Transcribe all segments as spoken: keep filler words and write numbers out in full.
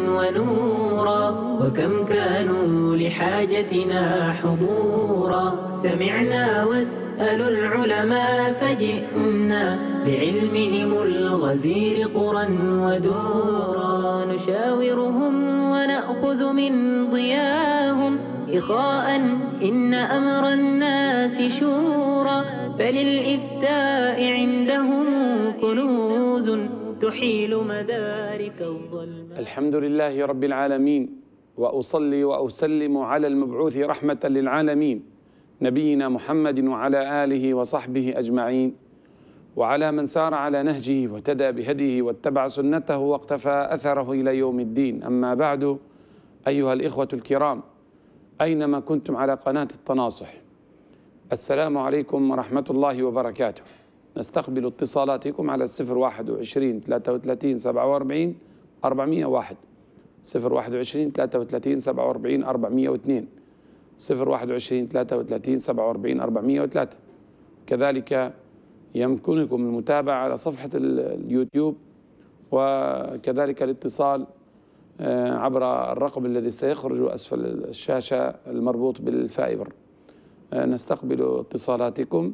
ونورا، وكم كانوا لحاجتنا حضورا. سمعنا واسألوا العلماء فجئنا لعلمهم الغزير قرا ودورا. نشاورهم ونأخذ من ضياهم إخاء إن أمر الناس شورى. فللإفتاء عندهم كنوز تحيل مدارك الظلم. الحمد لله رب العالمين، وأصلي وأسلم على المبعوث رحمة للعالمين نبينا محمد وعلى آله وصحبه أجمعين، وعلى من سار على نهجه واهتدى بهديه واتبع سنته واقتفى أثره إلى يوم الدين. أما بعد، أيها الإخوة الكرام أينما كنتم على قناة التناصح، السلام عليكم ورحمة الله وبركاته. نستقبل اتصالاتكم على الصفر واحد وعشرين ثلاثة وثلاثين سبعة وأربعين أربعمائة وواحد، صفر واحد وعشرين ثلاثة وثلاثين سبعة وأربعين أربعمائة واثنين، صفر واحد وعشرين ثلاثة وثلاثين سبعة وأربعين أربعمائة وثلاثة. كذلك يمكنكم المتابعة على صفحة اليوتيوب، وكذلك الاتصال عبر الرقم الذي سيخرج أسفل الشاشة المربوط بالفائبر. نستقبل اتصالاتكم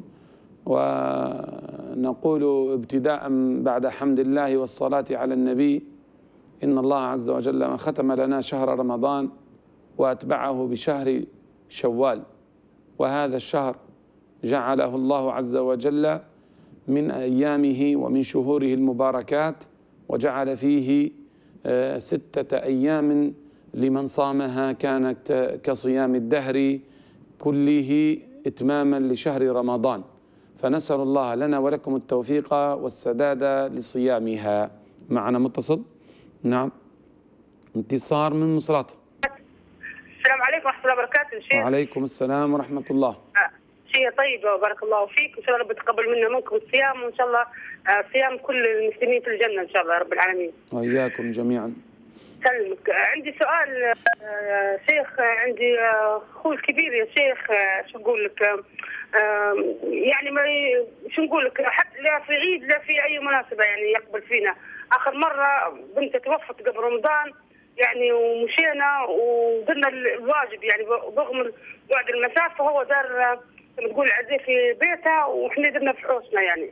ونقول ابتداء بعد حمد الله والصلاة على النبي إن الله عز وجل ختم لنا شهر رمضان وأتبعه بشهر شوال، وهذا الشهر جعله الله عز وجل من أيامه ومن شهوره المباركات، وجعل فيه ستة أيام لمن صامها كانت كصيام الدهر كله إتماما لشهر رمضان. فنسأل الله لنا ولكم التوفيق والسداد لصيامها. معنا متصل؟ نعم، انتصار من مصراتة. السلام عليكم ورحمة الله وبركاته شيخ. وعليكم السلام ورحمة الله. آه. شيء طيب وبارك الله فيك، إن شاء الله رب يتقبل منا منكم الصيام، وإن شاء الله آه صيام كل المسلمين في الجنة إن شاء الله رب العالمين. وإياكم جميعا. سلمك. عندي سؤال آه شيخ، عندي أخوي آه الكبير يا شيخ، آه شو نقول لك، آه يعني ما شو نقول لك، حتى لا في عيد لا في أي مناسبة يعني يقبل فينا. آخر مرة بنته توفت قبل رمضان يعني، ومشينا وقلنا الواجب يعني رغم بعد المسافة، هو دار تقول عزيه في بيتها وإحنا درنا في حوشنا يعني.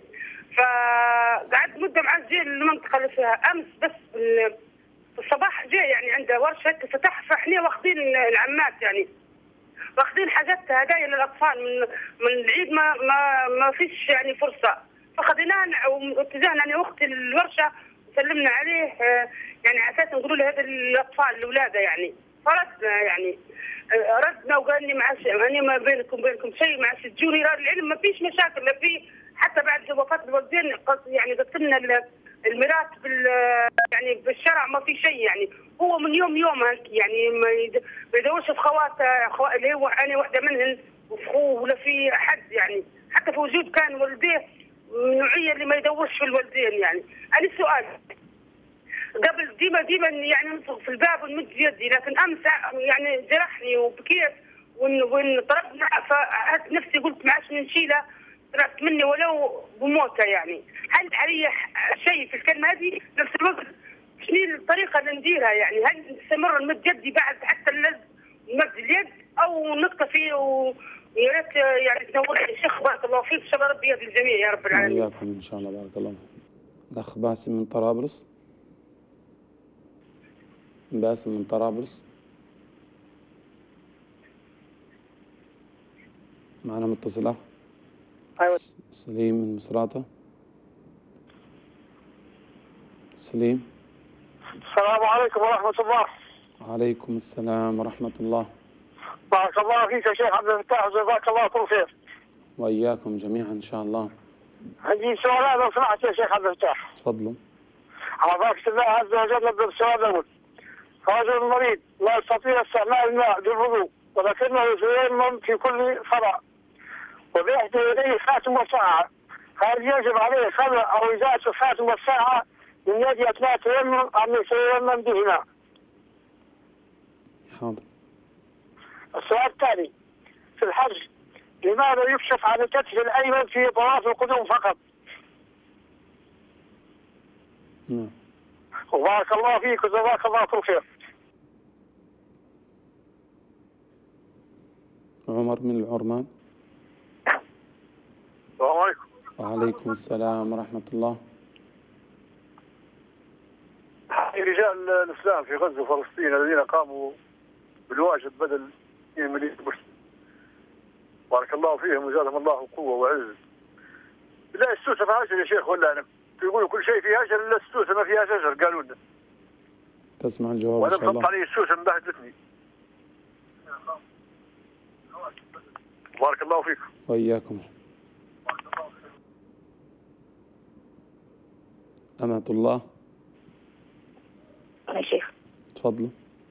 فقعدت مدة مع الجيل المنطقة اللي فيها. أمس بس في الصباح جاء يعني عنده ورشة فتح، فإحنا واخدين العمات يعني واخدين حاجات هدايا للأطفال من من العيد، ما ما ما فيش يعني فرصة، فخذيناه واتجهنا أنا وأختي الورشة وسلمنا عليه يعني على أساس نقولوا له هذا الأطفال الأولاد يعني. فردنا يعني ردنا وقال لي معلش أنا ما بينكم وبينكم شيء، معلش تجوني العلم ما فيش مشاكل، لا في حتى بعد وفاة الوالدين يعني قسمنا الميراث بال يعني بالشرع ما في شيء يعني. هو من يوم يوم يعني ما يدورش في خواته اللي هو أنا واحدة منهن وأخوه ولا في أحد يعني، حتى في وجود كان والديه النوعية اللي ما يدورش في الوالدين يعني. أنا السؤال قبل ديما ديما يعني نصغ في الباب ونمد يدي، لكن امس يعني جرحني وبكيت وانطردنا، فنفسي قلت ما عادش نشيله، طلعت مني ولو بموته يعني. هل علي شيء في الكلمه هذه؟ نفس الوقت شنو الطريقه اللي نديرها يعني؟ هل نستمر نمد يدي بعد حتى اللز نمد اليد او نكتفي؟ ويا ريت يعني تنور لي الشيخ بارك الله فيك، ان شاء الله ربي يهدي الجميع يا رب العالمين. وإياكم ان شاء الله بارك الله فيك. الاخ باسم من طرابلس. باسم من طرابلس معنا متصل اخ. ايوه. سليم من مصراتة. سليم. السلام عليكم ورحمة الله. وعليكم السلام ورحمة الله. بارك الله فيك يا شيخ عبد الفتاح، جزاك الله كل خير. وإياكم جميعا إن شاء الله. عندي سؤال لو سمحت يا شيخ عبد الفتاح. تفضلوا. على بركة الله عز وجل نبدأ بالسؤال الأول. رجل مريض لا يستطيع استعمال الماء للوضوء، ولكنه يتيمم في كل صلاة وبيحدث إليه خاتم وساعة، هل يجب عليه خلع أو إزالة الخاتم والساعة من يد أثناء التيمم أم يتيمم بهما؟ حاضر. السؤال الثاني، في الحج لماذا يكشف عن الكتف الأيمن في طواف القدوم فقط؟ نعم. وبارك الله فيك وجزاك الله كل خير. عمر من العرمان. السلام عليكم. وعليكم السلام ورحمة الله. رجال الإسلام في غزة وفلسطين الذين قاموا بالواجب بدل اثنين مليون مسلم، بارك الله فيهم وزادهم الله قوة وعز. لا السوسة فيها أجل يا شيخ، ولا أنا يقولوا كل شيء فيها أجل إلا السوسة ما فيها شجر، قالوا لنا. تسمع الجواب إن شاء الله. وأنا بحط علي السوسة مبهدلتني. بارك الله فيكم. وإياكم. أمة الله. يا شيخ تفضلوا.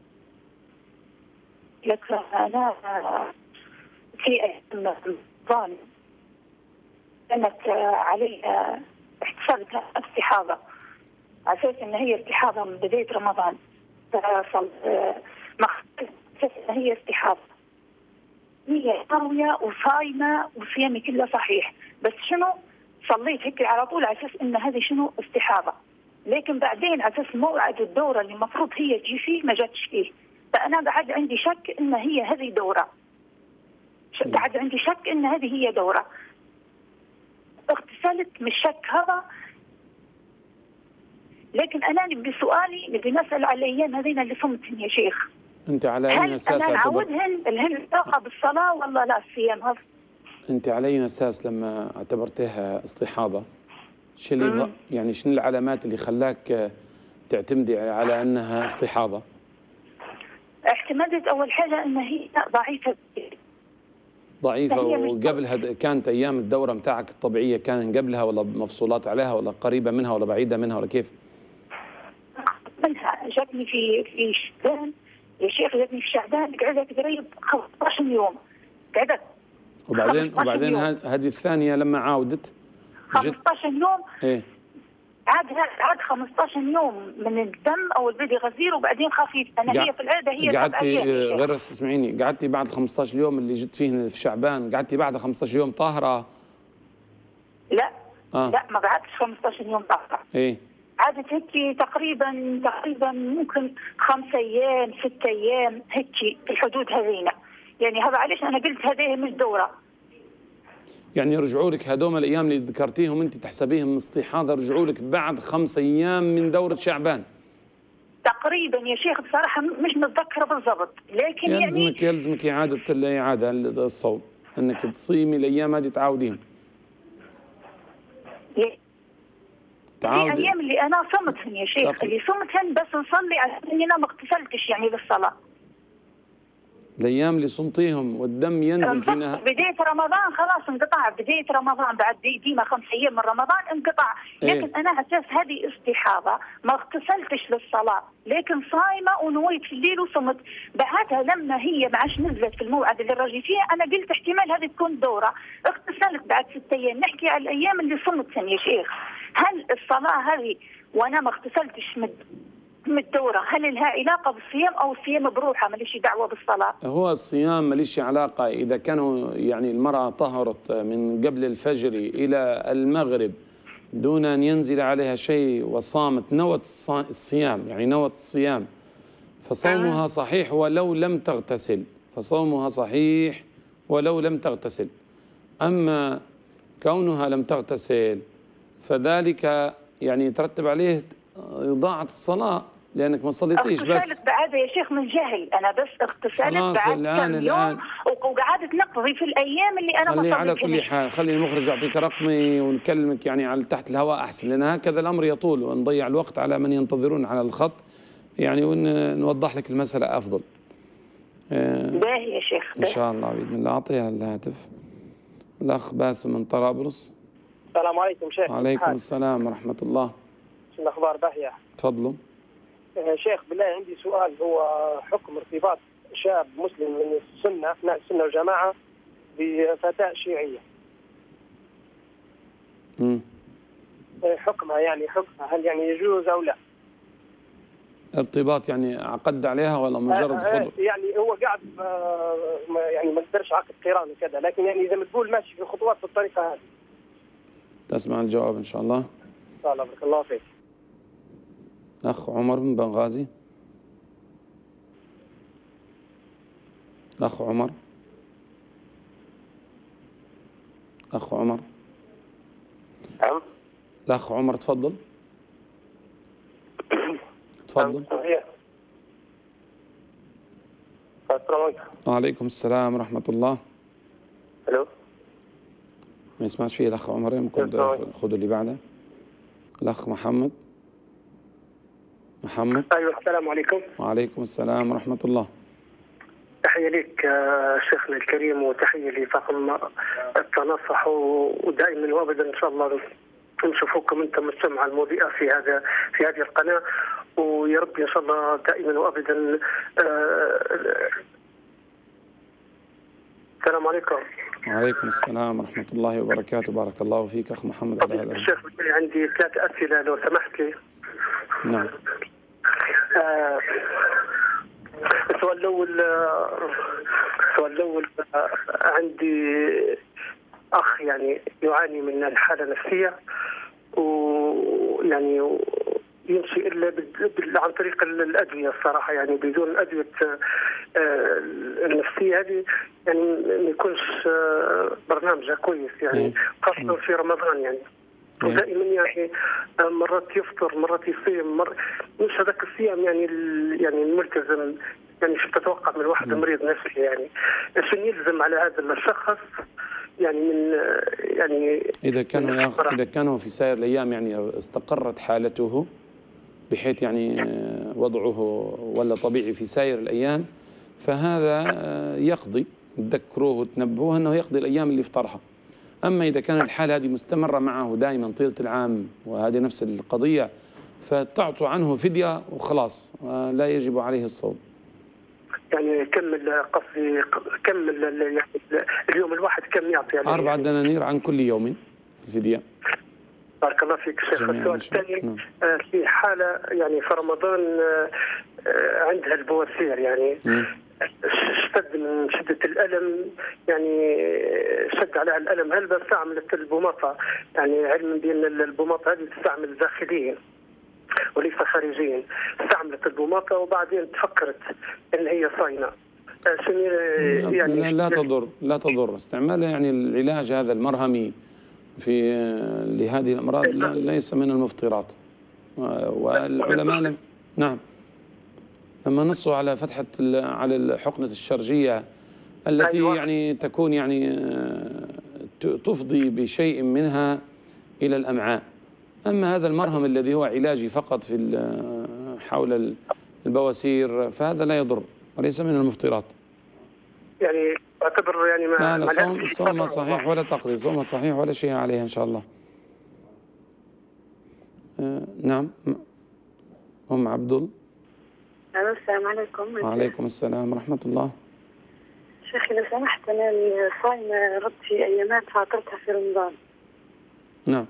لك أنا في أيام رمضان كانت علي احتسبتها استحاضة، على أساس إن هي استحاضة من بداية رمضان، فصل ما أساس إن هي استحاضة، هي قوية وصايمة وصيامي كله صحيح، بس شنو صليت هيك على طول على أساس إن هذه شنو استحاضة، لكن بعدين على أساس موعد الدورة اللي المفروض هي تجي فيه ما جاتش فيه، فأنا قاعد عندي شك إن هي هذه دورة، قاعد عندي شك إن هذه هي دورة. اغتسلت من الشك هذا، لكن أنا نبي سؤالي نبي نسأل على الأيام هذين اللي صمتن يا شيخ. أنت على أي أساس هل أنا اعتبر... نعودهن الهن علاقة بالصلاة ولا لا الصيام هذا؟ أنت على أي أساس لما اعتبرتها استحاضة؟ شو اللي يعني شنو العلامات اللي خلاك تعتمدي على أنها استحاضة؟ اعتمدت أول حاجة أن هي ضعيفة. ضعيفة، وقبلها كانت أيام الدورة متاعك الطبيعية كان قبلها ولا مفصولات عليها ولا قريبة منها ولا بعيدة منها ولا كيف؟ منها جاتني في في شعبان يا شيخ، جاتني في شعبان قعدت قريب خمسة عشر يوم قعدت. وبعدين وبعدين هذه الثانية لما عاودت خمسة عشر يوم. ايه عاد عاد خمسة عشر يوم من الدم او البدي غزير وبعدين خفيف. انا قع... هي في العاده هي قعدتي غير اسمعيني، قعدتي بعد خمسة عشر يوم اللي جيت فيه في شعبان، قعدتي بعد خمسة عشر يوم طاهرة؟ لا آه. لا ما قعدتش خمسة عشر يوم طاهرة. ايه عادت هيك تقريبا تقريبا ممكن خمسة ايام ست ايام هيك في الحدود هذينا، يعني هذا علاش انا قلت هذه مش دوره. يعني رجعوا لك هذوما الايام اللي ذكرتيهم انت تحسبيهم استحاضه، رجعوا لك بعد خمس ايام من دوره شعبان تقريبا يا شيخ، بصراحه مش متذكره بالضبط، لكن يلزمك يعني يلزمك اعاده الاعاده الصوم، انك تصيمي الايام هذه تعاودين. تعاودي الايام اللي انا صمتهن يا شيخ، تقل. اللي صمتهن بس نصلي على اني انا ما اغتسلتش يعني للصلاه. الايام اللي صمتيهم والدم ينزل في نهار بدايه رمضان خلاص انقطع، بدايه رمضان بعد ديما خمس ايام من رمضان انقطع، لكن إيه؟ انا على اساس هذه استحاضه ما اغتسلتش للصلاه، لكن صايمه ونويت في الليل وصمت. بعدها لما هي ما عادش نزلت في الموعد اللي راجي فيه انا قلت احتمال هذه تكون دوره، اغتسلت بعد ست ايام. نحكي على الايام اللي صمتهن يا شيخ، هل الصلاه هذه وانا ما اغتسلتش من من الدورة هل لها علاقة بالصيام أو الصيام بروحها ماليش دعوة بالصلاة؟ هو الصيام ماليش علاقة، إذا كانوا يعني المرأة طهرت من قبل الفجر إلى المغرب دون أن ينزل عليها شيء وصامت نوت الصيام، يعني نوت الصيام، فصومها صحيح ولو لم تغتسل، فصومها صحيح ولو لم تغتسل. أما كونها لم تغتسل فذلك يعني يترتب عليه إضاعة الصلاة لأنك ما صليتيش. بس اغتسلت بعد يا شيخ من جهل، أنا بس اغتسلت بعد الآن كم يوم وقعدت نقضي في الأيام اللي أنا ما صليتهاش. على كل حال خلي المخرج يعطيك رقمي ونكلمك يعني على تحت الهواء أحسن، لأن هكذا الأمر يطول ونضيع الوقت على من ينتظرون على الخط يعني، ونوضح لك المسألة أفضل. باهي يا شيخ إن شاء الله بإذن الله. أعطيها الهاتف. الأخ باسم من طرابلس. السلام عليكم شيخ. وعليكم السلام ورحمة الله. شو الأخبار؟ باهية. تفضلوا. شيخ بالله عندي سؤال، هو حكم ارتباط شاب مسلم من السنة أثناء السنة والجماعة بفتاة شيعية. امم حكمها يعني حكمها هل يعني يجوز أو لا؟ ارتباط يعني عقد عليها ولا مجرد خطوة؟ يعني هو قاعد يعني ما قدرش عقد قران وكذا، لكن يعني إذا بتقول ماشي في خطوات بالطريقة هذه. تسمع الجواب إن شاء الله. إن شاء الله. بارك الله فيك. أخ عمر من بنغازي. أخ عمر. أخ عمر. نعم. الأخ عمر تفضل. تفضل. السلام عليكم. وعليكم السلام ورحمة الله. الو. ما يسمعش فيه الأخ عمر، يمكن خذوا اللي بعده. الأخ محمد. محمد. ايوه السلام عليكم. وعليكم السلام ورحمة الله. تحية لك شيخنا الكريم، وتحية لطاقم التنصح، ودائما وابدا ان شاء الله نشوفكم انتم السمعة المضيئة في هذا في هذه القناة، ويا رب ان شاء الله دائما وابدا. السلام عليكم. وعليكم السلام ورحمة الله وبركاته. بارك الله فيك أخ محمد على هذا. الشيخ عندي ثلاث أسئلة لو سمحت لي. نعم. آه السؤال الأول السؤال الأول عندي أخ يعني يعاني من الحالة النفسية، ويعني يمشي إلا عن طريق الأدوية الصراحة، يعني بدون أدوية النفسية هذه يعني ما يكونش برنامجها كويس، يعني خاصة في رمضان يعني. ودائما يعني مرات يفطر مرات يصيم، مر... مش هذاك الصيام يعني ال... يعني الملتزم، يعني شو تتوقع من واحد مريض نفسي، يعني شنو يلزم على هذا الشخص يعني من يعني إذا كان ياخ... إذا كان في سائر الأيام يعني استقرت حالته بحيث يعني وضعه ولا طبيعي في سائر الأيام، فهذا يقضي، تذكروه وتنبهوه أنه يقضي الأيام اللي افطرها. أما إذا كان الحالة هذه مستمرة معه دائما طيلة العام وهذه نفس القضية، فتعطوا عنه فدية وخلاص، لا يجب عليه الصوم. يعني كمل قصدي كمل يعني اليوم الواحد كم يعطي؟ يعني أربعة دنانير عن كل يوم الفدية. بارك الله فيك شيخ. السؤال الثاني، في حالة يعني في رمضان عندها البواسير، يعني اشتد من شدة الألم، يعني شد عليها الألم، هل استعملت البوماطة؟ يعني علما بأن البوماطة هذه تستعمل داخليا وليس خارجيا. استعملت البوماطة وبعدين تفكرت أن هي صاينة. يعني لا تضر لا تضر استعمالها، يعني العلاج هذا المرهمي في لهذه الأمراض ليس من المفطرات، والعلماء لم نعم لما نصوا على فتحة على الحقنة الشرجية التي أيوة. يعني تكون يعني تفضي بشيء منها إلى الأمعاء. أما هذا المرهم الذي هو علاجي فقط في حول البواسير فهذا لا يضر وليس من المفطرات. يعني اعتبر يعني ما لا لا صوم صوم صحيح ولا تقضي، صوم صحيح ولا شيء عليها إن شاء الله. آه نعم أم عبد الله. السلام عليكم. وعليكم السلام ورحمة الله. شيخي لو سمحت، أنا صايمة ربطي أيامات فاطرتها في رمضان. نعم.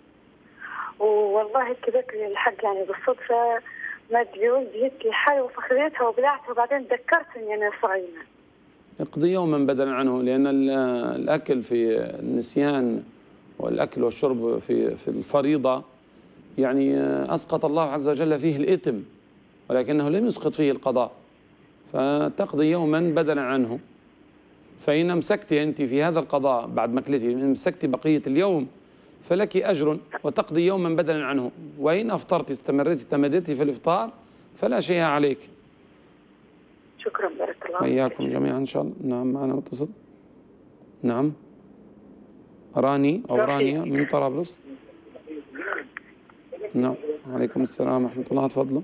والله كذاك الحق يعني بالصدفة مد لي هيك حاجة فخذيتها وبلعتها، وبعدين تذكرت إني أنا صايمة. اقضي يوما بدلا عنه، لأن الأكل في النسيان والأكل والشرب في في الفريضة يعني أسقط الله عز وجل فيه الإثم، ولكنه لم يسقط فيه القضاء، فتقضي يوما بدلا عنه. فإن امسكت أنت في هذا القضاء بعد مكلتي، إن امسكت بقية اليوم فلك أجر وتقضي يوما بدلا عنه، وإن أفطرت استمرت تمدت في الإفطار فلا شيء عليك. شكرا بارك الله. وإياكم جميعا إن شاء الله. نعم معنا متصل. نعم راني أو رانيا من طرابلس. نعم عليكم السلام ورحمة الله، تفضلوا.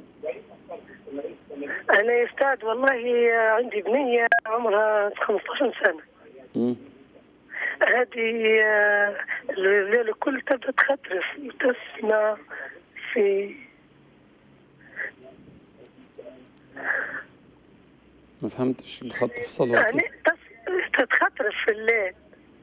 أنا يا أستاذ والله عندي بنية عمرها خمسة عشر سنة. امم هذه الليل الكل تبدأ تخطرف وتسمع في ما فهمتش الخط فصل. يعني تتخطرف في الليل،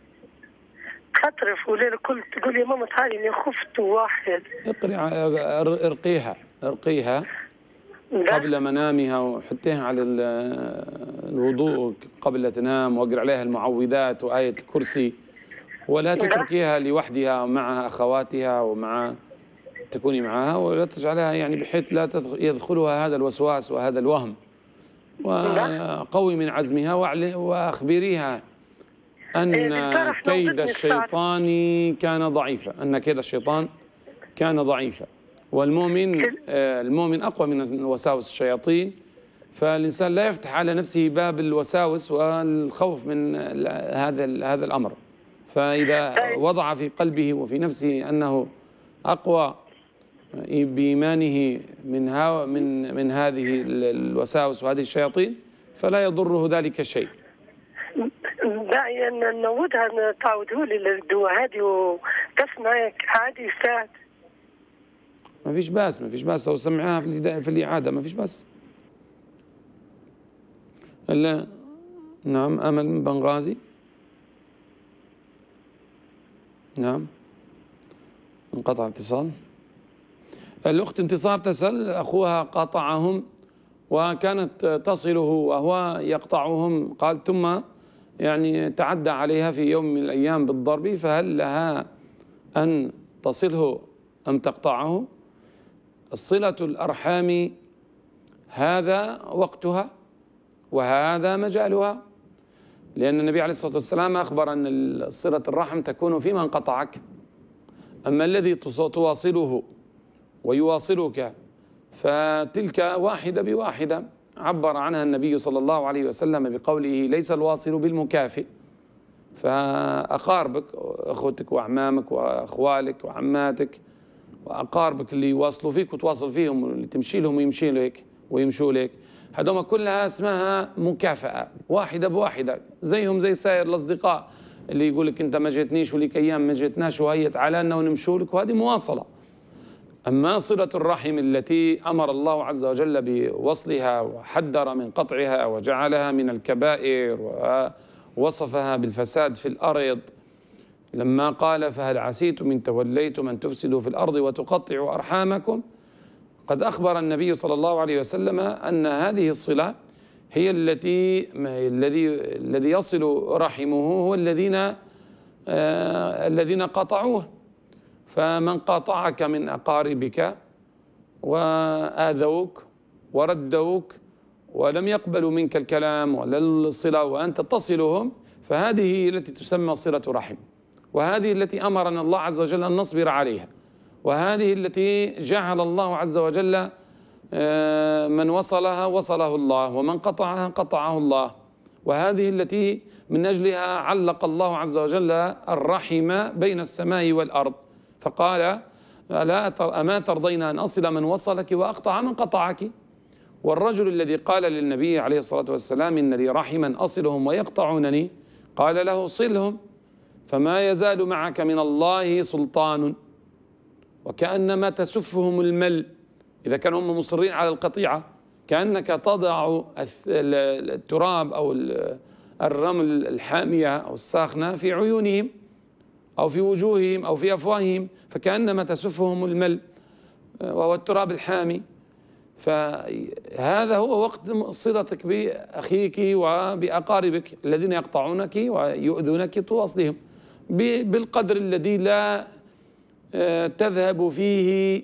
تخطرف والليل الكل تقول يا ماما تعالي اني خفت واحد. اقري ارقيها ارقيها قبل منامها، وحطيها على الوضوء قبل لا تنام، واقرأ عليها المعوذات وآية الكرسي، ولا تتركيها لوحدها مع أخواتها ومع تكوني معها، ولا تجعلها يعني بحيث لا يدخلها هذا الوسواس وهذا الوهم، وقوي من عزمها وأخبريها أن كيد الشيطان كان ضعيفا، أن كيد الشيطان كان ضعيفا، والمؤمن المؤمن أقوى من وساوس الشياطين، فالإنسان لا يفتح على نفسه باب الوساوس والخوف من هذا هذا الأمر. فإذا وضع في قلبه وفي نفسه أنه أقوى بإيمانه من من من هذه الوساوس وهذه الشياطين فلا يضره ذلك شيء. داعي أن نودها تعودوا لي الدواء هذه وتسمعك عادي يساعد. ما فيش باس، ما فيش باس، لو سمعها في في الإعادة ما فيش باس. لا نعم. أمل من بنغازي. نعم انقطع الاتصال. الأخت انتصار تسأل أخوها قاطعهم وكانت تصله وهو يقطعهم، قال ثم يعني تعدى عليها في يوم من الأيام بالضرب، فهل لها أن تصله أم تقطعه؟ صلة الأرحام هذا وقتها وهذا مجالها، لأن النبي عليه الصلاة والسلام أخبر أن صلة الرحم تكون في من قطعك، أما الذي تواصله ويواصلك فتلك واحدة بواحدة. عبر عنها النبي صلى الله عليه وسلم بقوله ليس الواصل بالمكافئ. فأقاربك أخوتك وأعمامك وأخوالك وعماتك وأقاربك اللي يواصلوا فيك وتواصل فيهم، اللي تمشي لهم ويمشي لك ويمشوا لك، هذوما كلها اسمها مكافأة واحدة بواحدة، زيهم زي سائر الأصدقاء اللي يقول لك أنت ما جيتنيش وليك أيام ما جيتناش وهي تعالى ونمشوا لك، وهذه مواصلة. أما صلة الرحم التي أمر الله عز وجل بوصلها وحذر من قطعها وجعلها من الكبائر ووصفها بالفساد في الأرض لما قال فهل عسيتم إن توليتم أن تفسدوا في الأرض وتقطعوا أرحامكم، قد أخبر النبي صلى الله عليه وسلم أن هذه الصلة هي التي الذي الذي يصل رحمه هو الذين آه الذين قطعوه. فمن قاطعك من أقاربك وآذوك وردوك ولم يقبلوا منك الكلام ولا الصلة وأنت تصلهم، فهذه هي التي تسمى صلة رحم، وهذه التي أمرنا الله عز وجل أن نصبر عليها، وهذه التي جعل الله عز وجل من وصلها وصله الله ومن قطعها قطعه الله، وهذه التي من أجلها علق الله عز وجل الرحم بين السماء والأرض، فقال لا أما ترضين أن أصل من وصلك وأقطع من قطعك. والرجل الذي قال للنبي عليه الصلاة والسلام إن لي رحما أصلهم ويقطعونني، قال له صلهم فما يزال معك من الله سلطان، وكأنما تسفهم المل إذا كانوا هم مصرين على القطيعة، كأنك تضع التراب أو الرمل الحامية أو الساخنة في عيونهم أو في وجوههم أو في أفواههم، فكأنما تسفهم المل وهو التراب الحامي. فهذا هو وقت صلتك بأخيك وبأقاربك الذين يقطعونك ويؤذونك تواصلهم بالقدر الذي لا تذهب فيه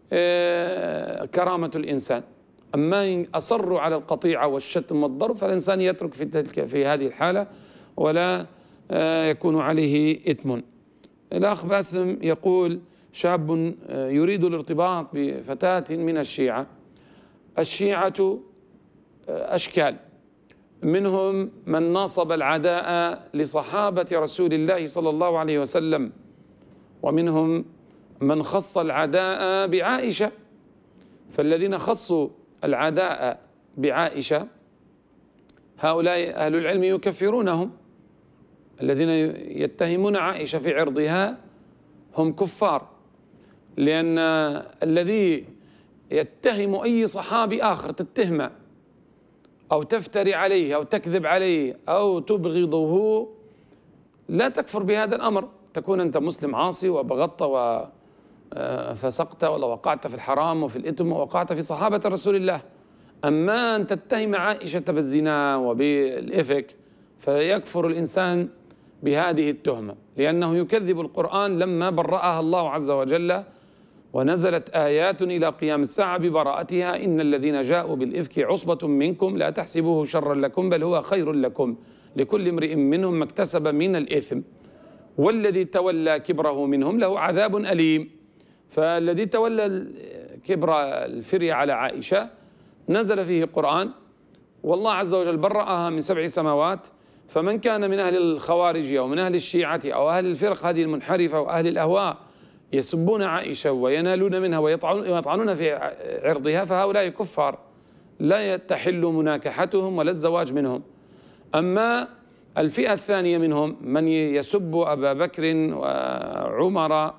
كرامة الإنسان. أما إن أصروا على القطيعة والشتم والضرب فالإنسان يترك في تلك في هذه الحالة ولا يكون عليه إثم. الأخ باسم يقول شاب يريد الارتباط بفتاة من الشيعة. الشيعة أشكال، منهم من ناصب العداء لصحابة رسول الله صلى الله عليه وسلم، ومنهم من خص العداء بعائشة. فالذين خصوا العداء بعائشة هؤلاء أهل العلم يكفرونهم، الذين يتهمون عائشة في عرضها هم كفار، لأن الذي يتهم أي صحابي آخر تتهمه أو تفتري عليه أو تكذب عليه أو تبغضه لا تكفر بهذا الأمر، تكون أنت مسلم عاصي وبغضت وفسقت ولا وقعت في الحرام وفي الإثم ووقعت في صحابة رسول الله. أما أن تتهم عائشة بالزنا وبالإفك فيكفر الإنسان بهذه التهمة، لأنه يكذب القرآن لما برأها الله عز وجل ونزلت آيات إلى قيام الساعة ببراءتها: إن الذين جاءوا بالإفك عصبة منكم لا تحسبوه شرا لكم بل هو خير لكم لكل امرئ منهم ما اكتسب من الإثم والذي تولى كبره منهم له عذاب أليم. فالذي تولى كبر الفرية على عائشة نزل فيه قرآن، والله عز وجل برأها من سبع سماوات. فمن كان من أهل الخوارج أو من أهل الشيعة أو أهل الفرق هذه المنحرفة وأهل الأهواء يسبون عائشة وينالون منها ويطعنون في عرضها، فهؤلاء كفار لا تحل مناكحتهم ولا الزواج منهم. أما الفئة الثانية منهم من يسب أبا بكر وعمر،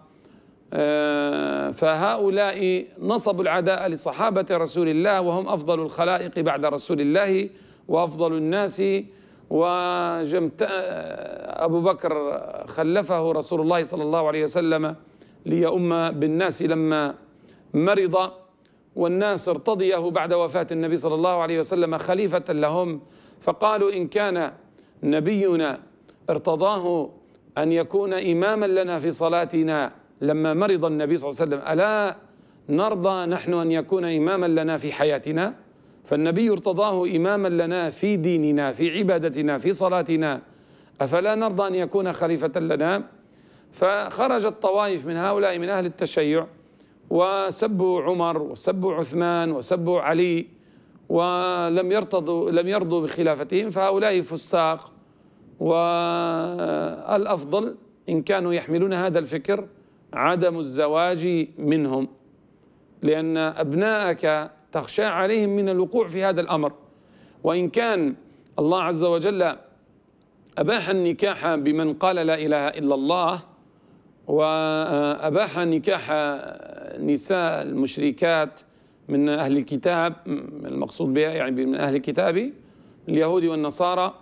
فهؤلاء نصبوا العداء لصحابة رسول الله وهم أفضل الخلائق بعد رسول الله وأفضل الناس. وجمت أبو بكر خلفه رسول الله صلى الله عليه وسلم ليؤم بالناس لما مرض، والناس ارتضيه بعد وفاة النبي صلى الله عليه وسلم خليفة لهم، فقالوا إن كان نبينا ارتضاه أن يكون إماما لنا في صلاتنا لما مرض النبي صلى الله عليه وسلم، ألا نرضى نحن أن يكون إماما لنا في حياتنا؟ فالنبي ارتضاه إماما لنا في ديننا في عبادتنا في صلاتنا، أفلا نرضى أن يكون خليفة لنا؟ فخرجت طوائف من هؤلاء من أهل التشيع وسبوا عمر وسبوا عثمان وسبوا علي ولم يرتضوا لم يرضوا بخلافتهم، فهؤلاء فساق. والأفضل إن كانوا يحملون هذا الفكر عدم الزواج منهم، لأن أبناءك تخشى عليهم من الوقوع في هذا الأمر. وإن كان الله عز وجل أباح النكاح بمن قال لا إله إلا الله، وأباح نكاح نساء المشركات من أهل الكتاب، المقصود بها يعني من أهل الكتاب اليهود والنصارى،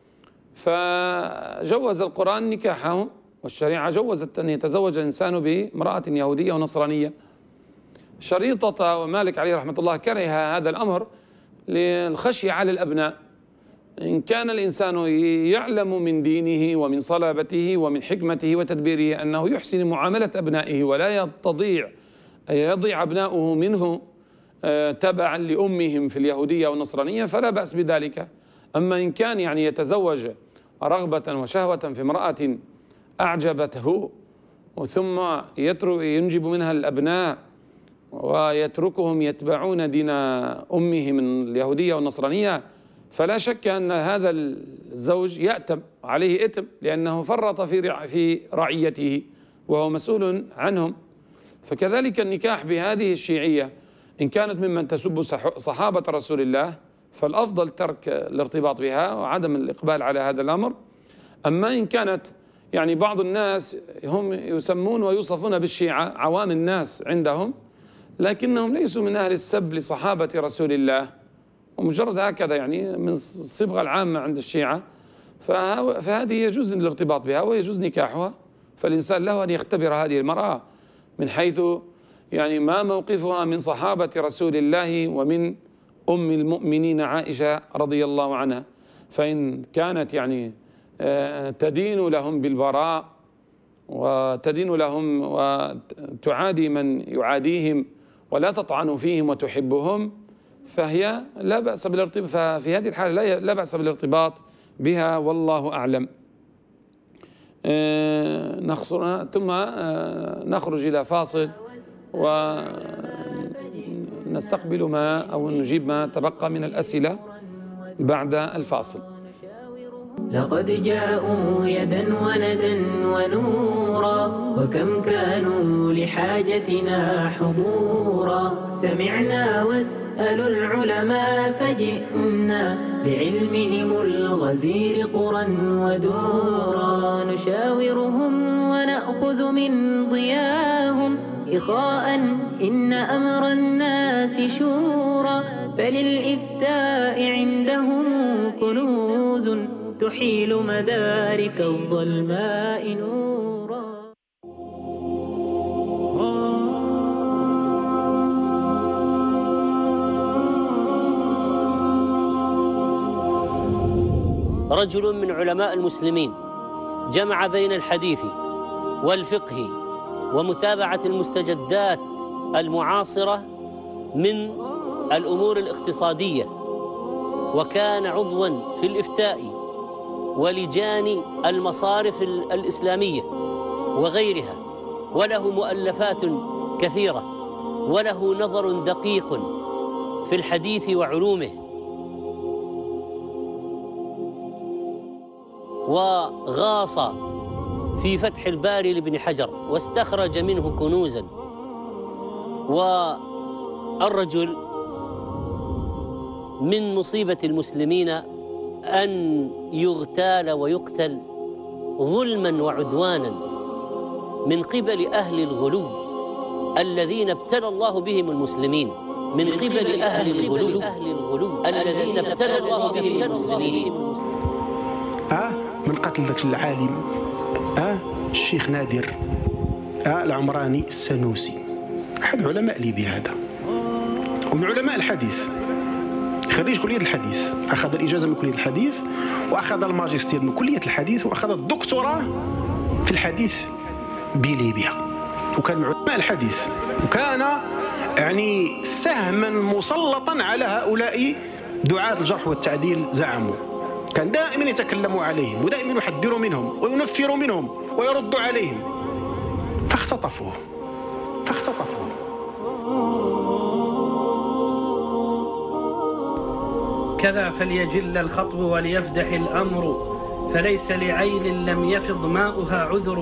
فجوز القرآن نكاحهم، والشريعة جوزت أن يتزوج الإنسان بامرأة يهودية ونصرانية. شريطة ومالك عليه رحمة الله كره هذا الأمر للخشية على الأبناء. إن كان الإنسان يعلم من دينه ومن صلابته ومن حكمته وتدبيره أنه يحسن معاملة أبنائه ولا يتضيع يضيع أبناؤه منه تبعا لأمهم في اليهودية والنصرانية فلا بأس بذلك. أما إن كان يعني يتزوج رغبة وشهوة في امرأة أعجبته ثم يترك ينجب منها الأبناء ويتركهم يتبعون دين أمه من اليهودية والنصرانية، فلا شك أن هذا الزوج يأتم عليه إثم لأنه فرط في في رعيته وهو مسؤول عنهم. فكذلك النكاح بهذه الشيعية إن كانت ممن تسب صحابة رسول الله فالأفضل ترك الارتباط بها وعدم الإقبال على هذا الأمر. أما إن كانت يعني بعض الناس هم يسمون ويوصفون بالشيعة عوام الناس عندهم، لكنهم ليسوا من أهل السب لصحابة رسول الله، ومجرد هكذا يعني من الصبغة العامة عند الشيعة، فهذه يجوز الارتباط بها ويجوز نكاحها. فالإنسان له أن يختبر هذه المرأة من حيث يعني ما موقفها من صحابة رسول الله ومن أم المؤمنين عائشة رضي الله عنها. فإن كانت يعني تدين لهم بالبراء وتدين لهم وتعادي من يعاديهم ولا تطعن فيهم وتحبهم فهي لا بأس بالارتباط، ففي هذه الحالة لا لا بأس بالارتباط بها والله أعلم. ثم نخرج إلى فاصل ونستقبل ما أو نجيب ما تبقى من الأسئلة بعد الفاصل. لقد جاءوا يدا وندا ونورا وكم كانوا لحاجتنا حضورا، سمعنا واسألوا العلماء فجئنا بعلمهم الغزير قرا ودورا، نشاورهم ونأخذ من ضياهم إخاء إن أمر الناس شورا، فللإفتاء عندهم كنوز تحيل مدارك الظلماء نورا. رجل من علماء المسلمين جمع بين الحديث والفقه ومتابعة المستجدات المعاصرة من الأمور الاقتصادية، وكان عضواً في الإفتاء ولجان المصارف الإسلامية وغيرها، وله مؤلفات كثيرة، وله نظر دقيق في الحديث وعلومه، وغاص في فتح الباري لابن حجر واستخرج منه كنوزاً. والرجل من مصيبة المسلمين أن يغتال ويقتل ظلماً وعدواناً من قبل أهل الغلو الذين ابتلى الله بهم المسلمين، من قبل أهل الغلو الذين ابتلى الله بهم المسلمين. آه من قتل ذاك العالم آه الشيخ نادر آه العمراني السنوسي، أحد علماء ليبيا هذا، ومن علماء الحديث، خريج كلية الحديث، أخذ الإجازة من كلية الحديث وأخذ الماجستير من كلية الحديث وأخذ الدكتوراه في الحديث بليبيا، وكان من علماء الحديث، وكان يعني سهما مسلطا على هؤلاء دعاة الجرح والتعديل زعموا، كان دائما يتكلموا عليهم ودائما يحذروا منهم وينفروا منهم ويردوا عليهم، فاختطفوه فاختطفوه كذا فليجل الخطب وليفدح الأمر، فليس لعين لم يفض ماؤها عذر.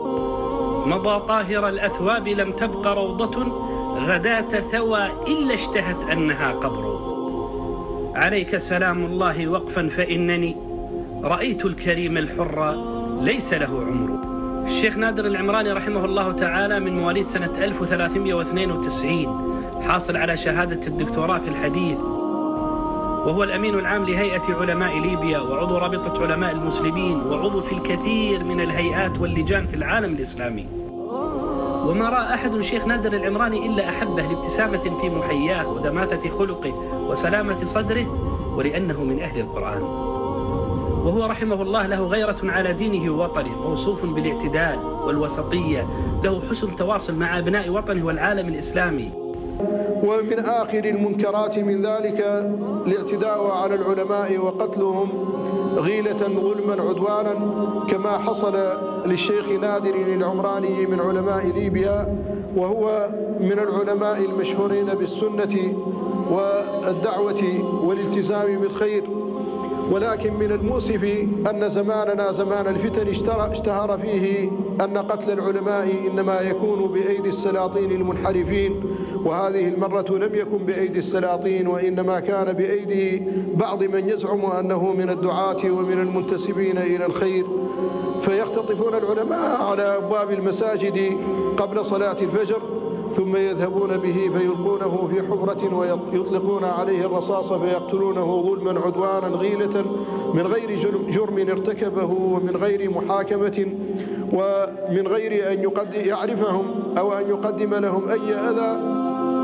مضى طاهر الأثواب لم تبق روضة، غداة ثوى إلا اشتهت أنها قبر. عليك سلام الله وقفا فإنني رأيت الكريم الحر ليس له عمر. الشيخ نادر العمراني رحمه الله تعالى من مواليد سنة ألف وثلاثمئة واثنين وتسعين، حاصل على شهادة الدكتوراه في الحديث، وهو الأمين العام لهيئة علماء ليبيا وعضو رابطة علماء المسلمين وعضو في الكثير من الهيئات واللجان في العالم الإسلامي. وما رأى أحد شيخ نادر العمراني إلا أحبه لابتسامة في محياه ودماثة خلقه وسلامة صدره، ولأنه من أهل القرآن. وهو رحمه الله له غيرة على دينه ووطنه، موصوف بالاعتدال والوسطية، له حسن تواصل مع أبناء وطنه والعالم الإسلامي. ومن آخر المنكرات من ذلك الاعتداء على العلماء وقتلهم غيلة ظلما عدوانا، كما حصل للشيخ نادر العمراني من علماء ليبيا، وهو من العلماء المشهورين بالسنة والدعوة والالتزام بالخير. ولكن من المؤسف أن زماننا زمان الفتن اشتهر فيه أن قتل العلماء إنما يكون بأيدي السلاطين المنحرفين، وهذه المرة لم يكن بأيدي السلاطين، وإنما كان بأيدي بعض من يزعم أنه من الدعاة ومن المنتسبين إلى الخير، فيختطفون العلماء على أبواب المساجد قبل صلاة الفجر، ثم يذهبون به فيلقونه في حفرة ويطلقون عليه الرصاص فيقتلونه ظلما عدوانا غيلة من غير جرم ارتكبه ومن غير محاكمة ومن غير أن يعرفهم أو أن يقدم لهم أي أذى.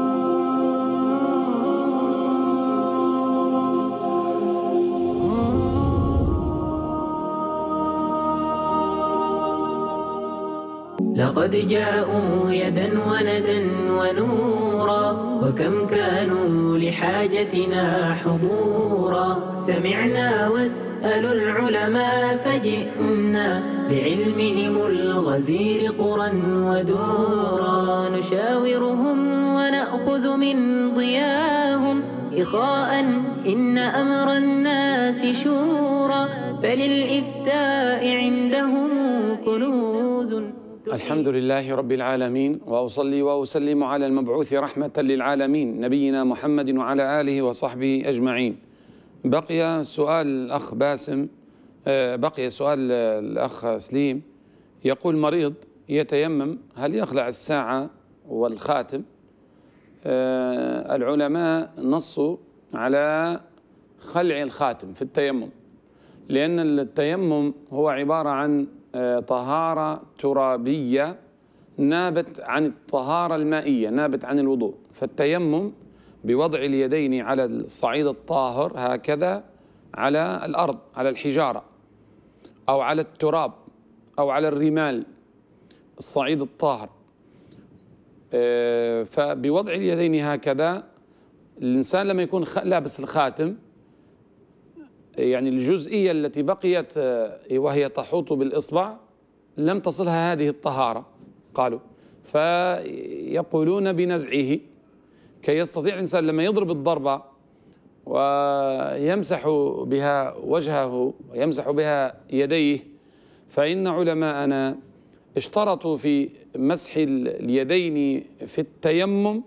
لقد جاءوا يدا وندا ونورا، وكم كانوا لحاجتنا حضورا. سمعنا واسألوا العلماء فجئنا، لعلمهم الغزير قرا ودورا. نشاورهم ونأخذ من ضياهم إخاء، إن أمر الناس شورى، فللإفتاء عندهم كنوز. الحمد لله رب العالمين، وأصلي وأسلم على المبعوث رحمة للعالمين نبينا محمد وعلى آله وصحبه أجمعين. بقي سؤال الأخ باسم، بقي سؤال الأخ سليم، يقول مريض يتيمم هل يخلع الساعة والخاتم؟ العلماء نصوا على خلع الخاتم في التيمم، لأن التيمم هو عبارة عن طهارة ترابية نابت عن الطهارة المائية، نابت عن الوضوء. فالتيمم بوضع اليدين على الصعيد الطاهر هكذا على الأرض، على الحجارة أو على التراب أو على الرمال، الصعيد الطاهر. فبوضع اليدين هكذا الإنسان لما يكون لابس الخاتم يعني الجزئية التي بقيت وهي تحوط بالإصبع لم تصلها هذه الطهارة قالوا، فيقولون بنزعه كي يستطيع الإنسان لما يضرب الضربة ويمسح بها وجهه ويمسح بها يديه. فإن علماءنا اشترطوا في مسح اليدين في التيمم